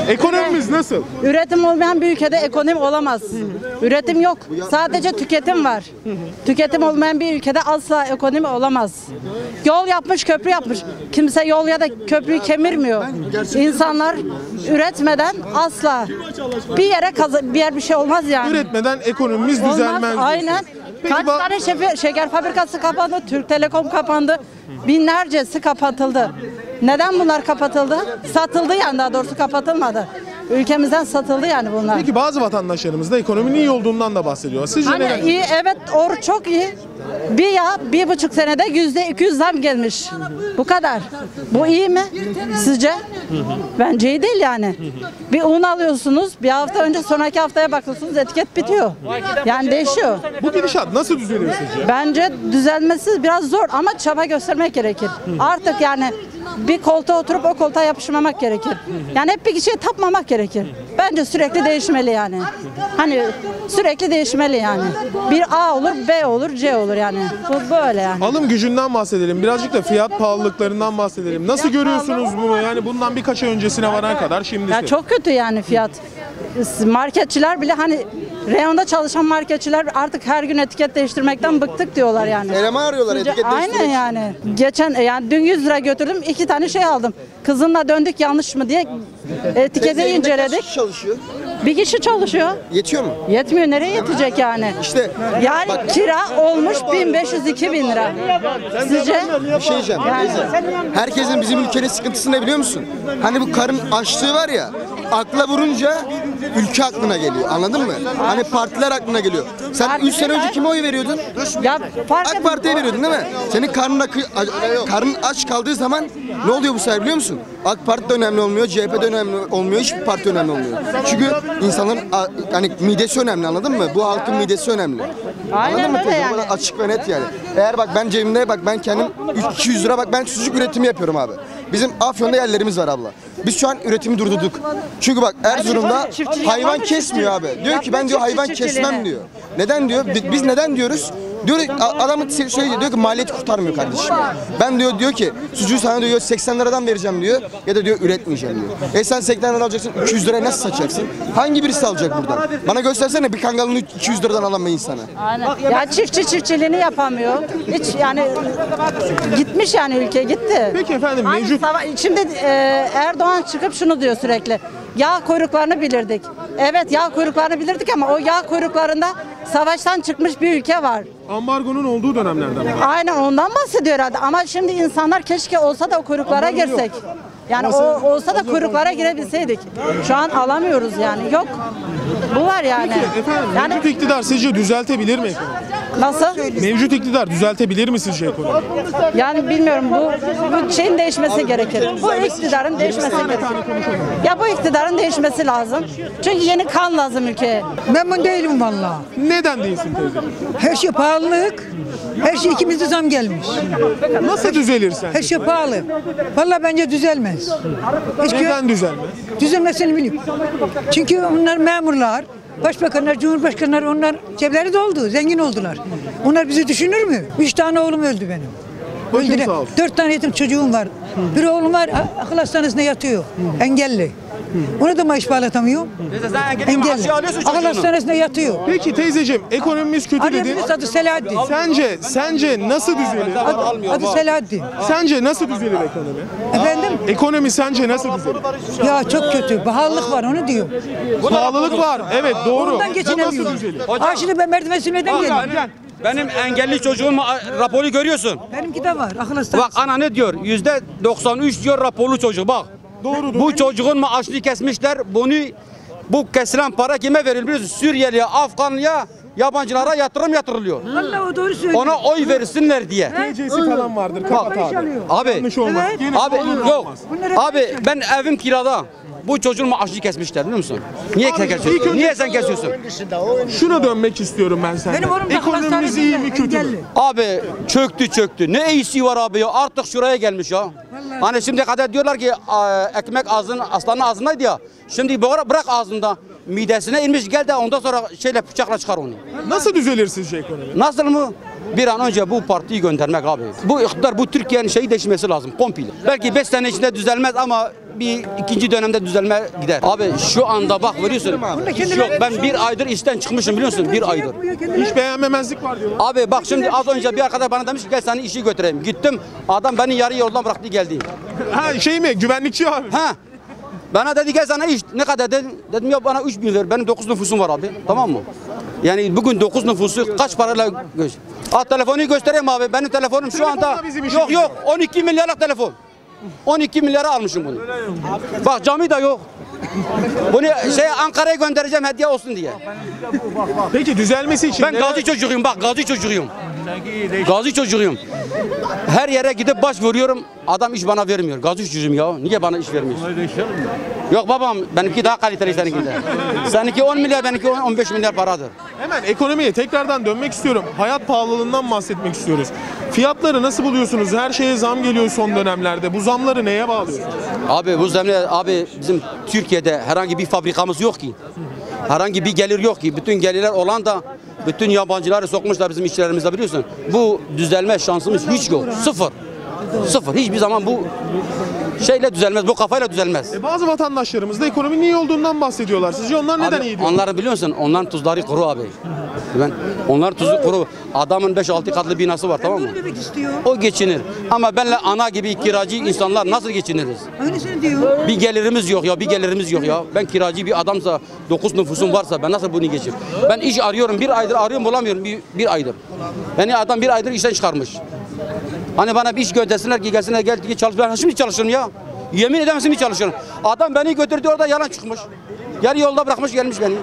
Ekonomimiz nasıl? Üretim olmayan bir ülkede ekonomi olamaz. Üretim yok. Sadece tüketim var. Tüketim olmayan bir ülkede asla ekonomi olamaz. Yol yapmış, köprü yapmış. Kimse yol ya da köprüyü kemirmiyor. İnsanlar üretmeden asla bir yer bir şey olmaz yani. Üretmeden ekonomimiz Olmaz, düzelmez. aynen. Peki Kaç tane şeker fabrikası kapandı, Türk Telekom kapandı, binlercesi kapatıldı. Neden bunlar kapatıldı? Satıldı yani, daha doğrusu kapatılmadı. Ülkemizden satıldı yani bunlar. Peki bazı vatandaşlarımız da ekonominin iyi olduğundan da bahsediyor. Sizce Hani neden? iyi, evet, çok iyi. 1,5 senede %200 zam gelmiş. Bu kadar. Bu iyi mi sizce? Bence iyi değil yani. Bir un alıyorsunuz, bir hafta önce sonraki haftaya bakıyorsunuz, etiket bitiyor. Yani değişiyor. Bu gidişat nasıl düzelir sizce? Bence düzelmesi biraz zor ama çaba göstermek gerekir. Artık yani bir koltuğa oturup o koltuğa yapışmamak gerekir. Yani hep bir kişiye tapmamak gerekir. Bence sürekli değişmeli yani. Hani sürekli değişmeli yani. Bir A olur, B olur, C olur yani. Bu böyle yani. Alım gücünden bahsedelim. Birazcık da fiyat pahalılıklarından bahsedelim. Nasıl görüyorsunuz bunu? Yani bundan birkaç ay öncesine varana kadar şimdisi. Ya çok kötü yani fiyat. Marketçiler bile, hani reyonda çalışan marketçiler artık her gün etiket değiştirmekten bıktık diyorlar yani. Eleman arıyorlar etiket değiştirmek. Aynen yani. Yani dün 100 lira götürdüm, 2 tane şey aldım. Kızımla döndük yanlış mı diye etiketi Kaç inceledik. kişi çalışıyor? Bir kişi çalışıyor. Yetiyor mu? Yetmiyor, nereye yetecek yani? İşte Yani bak, kira olmuş 1500-2000 lira. Sizce? bir şey diyeceğim. Teyze. Herkesin bizim ülkenin sıkıntısı ne biliyor musun? Hani bu karın açlığı var ya, akla vurunca ülke aklına geliyor. Anladın mı? Hani partiler aklına geliyor. Sen 3 sene önce kime oy veriyordun? Ya AK Parti'ye veriyordun değil mi? Senin karnın aç kaldığı zaman ne oluyor bu sefer biliyor musun? AK Parti de önemli olmuyor, CHP de önemli olmuyor, hiçbir parti önemli olmuyor. Çünkü insanların hani midesi önemli, anladın mı? Bu halkın midesi önemli. Aynen Anladın mı? öyle teyze? yani. O kadar açık ve net yani. Eğer bak ben cebimde, bak ben kendim 200 lira, bak ben sucuk üretimi yapıyorum abi. Bizim Afyon'da yerlerimiz var abla. Biz şu an üretimi durdurduk. Çünkü bak Erzurum'da hayvan kesmiyor abi. Diyor ki ben diyor hayvan kesmem diyor. Neden diyor? Biz neden diyoruz? Diyor adamın söylüyor, diyor ki maliyeti kurtarmıyor kardeşim. Ben diyor ki sucuğu sana diyor 80 liradan vereceğim diyor ya da diyor üretmeyeceğim diyor. Sen 80 lira alacaksın, 200 liraya nasıl satacaksın? Hangi birisi alacak buradan? Bana göstersene bir kangalını 200 liradan alan bir insana. Aynen. Ya çiftçiliğini yapamıyor. Hiç yani gitmiş yani, ülke gitti. Peki efendim, mevcut... Şimdi Erdoğan çıkıp şunu diyor sürekli. Yağ kuyruklarını bilirdik. Evet, yağ kuyruklarını bilirdik ama o yağ kuyruklarında savaştan çıkmış bir ülke var. Ambargonun olduğu dönemlerden mi? Aynen, ondan bahsediyor herhalde. Ama şimdi insanlar keşke olsa da o kuyruklara girsek. Yani o olsa da kuyruklara girebilseydik. Şu an alamıyoruz yani. Yok. Bu var yani. Efendim, Yani mevcut iktidar sizce düzeltebilir mi ekonomi? nasıl? Mevcut iktidar düzeltebilir mi sizce ekonomi? Yani bilmiyorum, bu şeyin değişmesi gerekir. Bu iktidarın değişmesi gerekir. Ya bu iktidarın değişmesi lazım. Çünkü yeni kan lazım ülkeye. Memnun değilim vallahi. Neden değilsin teyze? Her şey pahalılık. Her şey ikimizde zam gelmiş. Nasıl düzelir sen? Her şey pahalı. Vallahi bence düzelmez. Neden düzelmez? Düzelmesini biliyorum. Çünkü onlar memurlar, başbakanlar, cumhurbaşkanlar, onlar cepleri doldu, zengin oldular. Onlar bizi düşünür mü? 3 tane oğlum öldü benim. Başın sağ olsun. 4 tane yetim çocuğum var. Bir oğlum var, akıl hastanesinde yatıyor. Engelli. Onu da maaş bağlatamıyor. Engelli. Akıl hastanesinde yatıyor. Peki teyzeciğim, ekonomimiz kötü dedin. Annemizin adı Selahattin. Sence nasıl düzelir? Adı Selahattin. Sence nasıl düzelir ekonomi? Efendim? Ekonomi sence nasıl düzelir? Ya çok kötü. Pahalılık var, onu diyor. Pahalılık var. Evet, doğru. Ondan Nasıl geçinemiyoruz. düzelir? Şimdi ben merdiven sürmeden geliyorum. Benim engelli çocuğun raporu görüyorsun. Benimki de var. Akıl hastanesi. Bak ana ne diyor? %93 diyor raporlu çocuk. Bak. Doğru. Bu çocuğun maaşını kesmişler. Bu kesilen para kime veriliyor? Suriyeliye, Afganlıya, yabancılara yatırılıyor. Vallahi o doğru söylüyor. Ona oy versinler diye. TC'si falan vardır. Kapat abi. Abi. Yanlış olmaz. Evet. Gene Abi olur, yok. olmaz. Abi ben evim kirada. Bu çocuğun maaşını kesmişler biliyor musun? Niye sen ilk kesiyorsun? önce- Niye sen kesiyorsun? Şuna dönmek istiyorum ben senden. Benim oğlum da Ekonomimiz iyi mi kötü mü? engelli. Abi çöktü. Ne iyisi var abi ya? Artık şuraya gelmiş ya. Hani şimdi kadar diyorlar ki ekmek aslanın ağzındaydı ya. Şimdi bırak ağzında. Midesine inmiş, gel de ondan sonra bıçakla çıkar onu. Nasıl düzelir sizce ekonomi? Nasıl mı? Bir an önce bu partiyi göndermek abi. Bu iktidar, bu Türkiye'nin değişmesi lazım komple. Belki 5 sene içinde düzelmez ama bir ikinci dönemde düzelme gider. Abi şu anda bak veriyorsun. Hiç yok. Ben bir aydır işten çıkmışım biliyorsun. Bir aydır. Hiç beğenmemezlik var diyorlar. Abi bak şimdi az önce bir arkadaş bana demiş ki gel seni işi götüreyim. Gittim. Adam beni yarı yoldan bıraktı geldi. Ha şey mi? Güvenlikçi abi. Ha. Bana dedi gel sana iş. Ne kadar dedim? Dedim ya bana 3.000 ver. Benim 9 nüfusum var abi. Tamam mı? Yani bugün 9 nüfusu kaç parayla telefonu göstereyim abi. Benim telefonum şu anda Telefonla bizim işimiz yok 12 milyarlık telefon. 12 milyara almışım bunu. Bak cami de yok. Bunu Ankara'ya göndereceğim hediye olsun diye. Peki düzelmesi için Ben gazi çocuğuyum bak gazi çocuğuyum. Gazi çocuğuyum. Her yere gidip başvuruyorum. Adam iş bana vermiyor. Gazi çocuğum ya. Niye bana iş vermiyor? Yok babam benimki daha kaliteli seninkinden. Seninki 10 milyar benimki 15 milyar paradır. hemen ekonomiye tekrardan dönmek istiyorum. Hayat pahalılığından bahsetmek istiyoruz. Fiyatları nasıl buluyorsunuz? Her şeye zam geliyor son dönemlerde. Bu zamları neye bağlıyorsunuz? Abi bu zamlar abi bizim Türkiye'de herhangi bir fabrikamız yok ki. Herhangi bir gelir yok ki. Bütün gelirler olan da bütün yabancıları sokmuşlar bizim işçilerimizde biliyorsun. Bu düzelme şansımız hiç yok. Sıfır. Sıfır. Hiçbir zaman bu şeyle düzelmez. Bu kafayla düzelmez. Bazı vatandaşlarımız da ekonominin iyi olduğundan bahsediyorlar. Sizce onlar neden Abi, iyi diyor? onları biliyor musun? Onların tuzları kuru abi. Onların tuzu kuru. Adamın 5-6 katlı binası var tamam mı? Demek istiyor. O geçinir. Ama benle ana gibi kiracı insanlar nasıl geçiniriz? Öylesini diyor. Bir gelirimiz yok ya, bir gelirimiz yok ya. Ben kiracı bir adamsa, 9 nüfusum varsa ben nasıl bunu geçeyim? Ben iş arıyorum, bir aydır arıyorum bulamıyorum, bir aydır. Yani adam bir aydır işten çıkarmış. Hani bana bir iş göndersinler ki gelsinler gel ki çalış. Ben şimdi çalışırım ya. Yemin ederim şimdi çalışırım. Adam beni götürdü orada yalan çıkmış. Yarı yolda bırakmış gelmiş beni.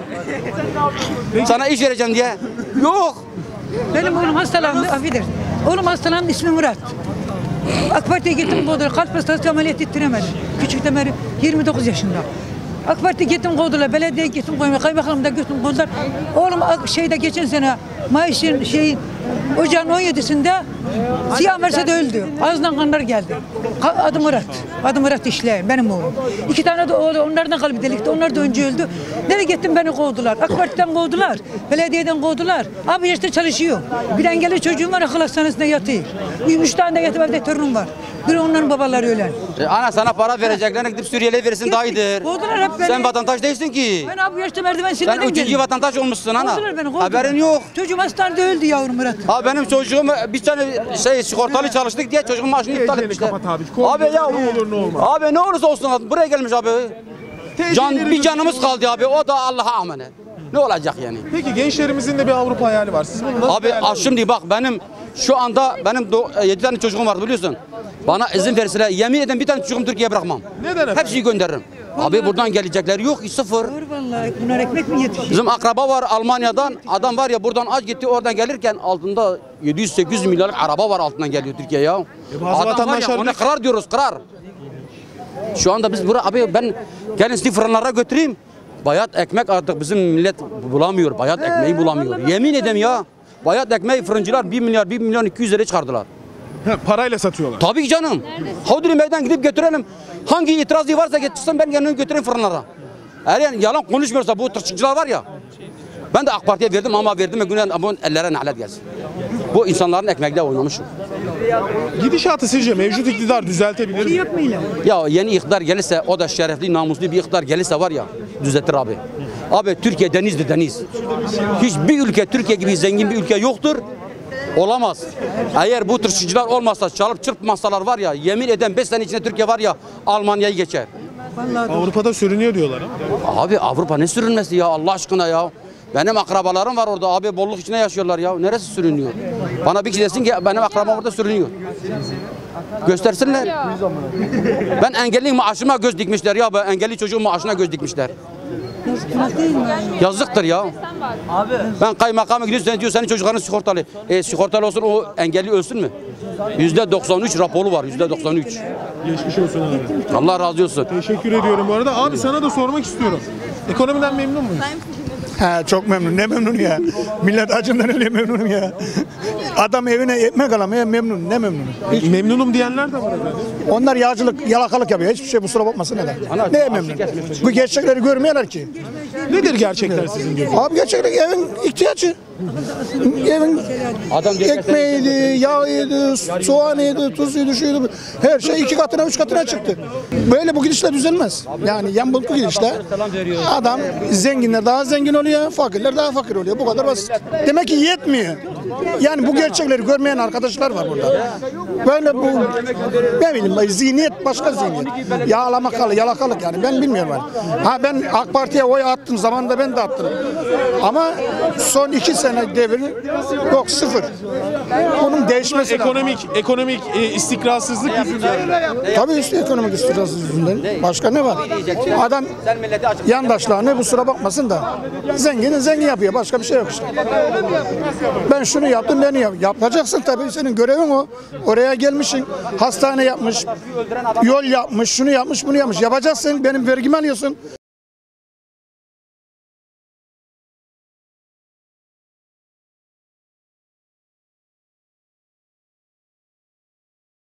Sana iş vereceğim diye. Yok. Benim oğlum hastalandı, affedersin. Oğlum hastalandı, ismi Murat. AK Parti'ye gittim, kovdular. Kalp hastası ameliyat ettiremedim. Küçükten beri 29 yaşında. AK Parti'ye gittim, kovdular. Belediyeye gittim, kovdular. Kaymakamda gittim, kovdular. Oğlum geçen sene Mayıs'ın ocağın 17'sinde siyah Mercedes öldü. Ağzından kanlar geldi. Adı Murat. Adı Murat İşleyen, benim oğlum. 2 tane de oğlu, onlardan kalbi delikti. Onlar da önce öldü. Nereye gittim beni kovdular. AK Parti'den kovdular. Belediyeden kovdular. Abi işte çalışıyor. Bir engelli çocuğum var, akıl hastanesinde yatıyor. 3 tane de yatıp evde torunum var. Bir onların babaları ölen. Ana sana para vereceklerine gidip Suriyeli'ye verirsin daha iyidir. Kovdular hep beni. Sen vatandaş değilsin ki. Ben abi yaşta merdiven Sen silmeden 3. vatandaş olmuşsun ana. Kovdular beni, kovdular. Haberin yok. Çocuğum hastanede öldü yavrum Murat. Abi benim çocuğum bir tane sigortalı çalıştık diye çocuğun maaşını iptal TC'ni etmişler. kapat abi. Abi ya Ne olur ne olmaz. Abi ne olursa olsun buraya gelmiş abi. Bir canımız kaldı abi. O da Allah'a emanet. Ne olacak yani? Peki gençlerimizin de bir Avrupa hayali var. Siz bunu nasıl Abi şimdi bak şu anda benim 7 tane çocuğum var biliyorsun. Bana izin verseler yemin ederim bir tane çocuğumu Türkiye'ye bırakmam. Neden efendim? Hepsini gönderirim. Abi buradan gelecekler yok sıfır. Doğru vallahi. Bunlar ekmek mi yetişiyor? Bizim akraba var Almanya'dan. Adam var ya buradan aç gitti oradan gelirken altında 700-800 milyarlık araba var altından geliyor Türkiye'ye ya. bazı Adam var vatandaşlar ya ona kırar diyoruz kırar. Şu anda biz buraya abi ben gelin sizi fırınlara götüreyim. Bayat ekmek artık bizim millet bulamıyor. Bayat ekmeği bulamıyor. Yemin ederim ya. Bayat ekmeği fırıncılar 1 milyon 200 liraya çıkardılar. Parayla satıyorlar. Tabii ki canım. Havdili meydan gidip götürelim. Hangi itirazı varsa getirsin ben yanına götüreyim fırınlara. Eğer yani yalan konuşmuyorsa bu tırçıkçılar var ya. Ben de AK Parti'ye verdim ama verdim ve günden bunun ellere nalet gelsin. Bu insanların ekmekle oynamışım. Gidişatı sizce mevcut iktidar düzeltebilir mi? Yapmayla. Ya yeni iktidar gelirse o da şerefli namuslu bir iktidar gelirse var ya düzeltir abi. Abi Türkiye denizdir deniz. Hiçbir ülke Türkiye gibi zengin bir ülke yoktur. Olamaz. Eğer bu tırşıcılar olmazsa çalıp çırpmasalar var ya yemin eden 5 sene içinde Türkiye var ya Almanya'yı geçer. Avrupa'da sürünüyor diyorlar ama. Abi Avrupa ne sürünmesi ya Allah aşkına ya. Benim akrabalarım var orada abi bolluk içinde yaşıyorlar ya. Neresi sürünüyor? Bana bir kişi desin ki benim akrabam orada sürünüyor. Göstersinler. Ben engelli maaşıma göz dikmişler ya. Ben engelli çocuğun maaşına göz dikmişler. Yazıktır ya. Ben kaymakama gidiyorsun diyor senin çocukların sigortalı. Sigortalı olsun o engelli ölsün mü? %93 raporu var %93. Geçmiş olsun abi. Allah razı olsun. Teşekkür ediyorum bu arada. Abi sana da sormak istiyorum. Ekonomiden memnun muyuz? Ha, çok memnun. Ne memnun ya. Millet acından öyle memnunum ya. Adam evine ekmek alamıyor memnun. Ne memnun. Memnunum diyenler de var efendim. Onlar yağcılık, yalakalık yapıyor. Hiçbir şey kusura bakmasın neden. Ne memnun. Bu gerçekleri görmüyorlar ki. Nedir gerçekler sizin gözünüzde? Abi gerçekten evin ihtiyacı. Evin ekmeğiydi, yağıydı, soğanıydı, tuzuydu, şuydu. Her şey 2 katına 3 katına çıktı. Böyle bu gidişle düzelmez. Yani yan bu gidişle adam zenginler daha zengin oluyor, fakirler daha fakir oluyor. Bu kadar basit. Demek ki yetmiyor. Yani bu gerçekleri görmeyen arkadaşlar var burada. Böyle bu ne bileyim zihniyet başka zihniyet. Yağlamalı, yalakalık yani ben bilmiyorum ben. Ha ben AK Parti'ye oy attım zamanında ben de attım. Ama son 2 sene devri yok sıfır. Bunun değişmesi lazım. Ekonomik istikrarsızlık yüzünden. Tabii işte ekonomik istikrarsızlık yüzünden. Başka ne var? Adam yandaşlarını kusura bakmasın da zengin yapıyor. Başka bir şey yok işte. Ben şunu yaptım beni yap. Yapacaksın tabii senin görevin o. Oraya gelmişsin. Hastane yapmış, yol yapmış, şunu yapmış, bunu yapmış. Yapacaksın. Benim vergimi alıyorsun.